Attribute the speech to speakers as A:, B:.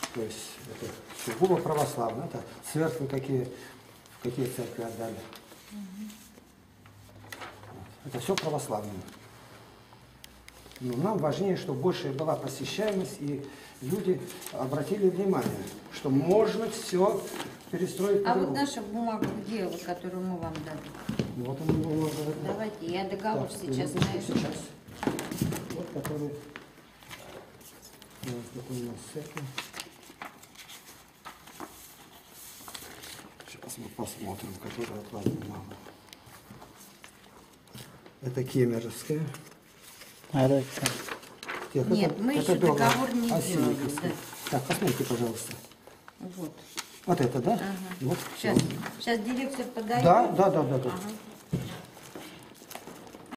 A: То есть это сугубо православно. Это церкви какие церкви отдали. Это все православное. Но нам важнее, чтобы больше была посещаемость, и люди обратили внимание, что можно все перестроить.
B: А вот наша бумага, где вот, которую мы вам дали?
A: Вот он бумага.
B: Давайте, я договор
A: Так,
B: сейчас
A: минуточку,
B: найду.
A: сейчас. Вот который. Какой у нас это. Сейчас мы посмотрим, который отладил бумагу. Это кемеровская.
B: Нет, мы еще договор не делали. Да.
A: Так, посмотрите, пожалуйста.
B: Вот.
A: Вот это, да?
B: Ага.
A: Вот,
B: Сейчас директор подает.
A: Да.
B: Ага.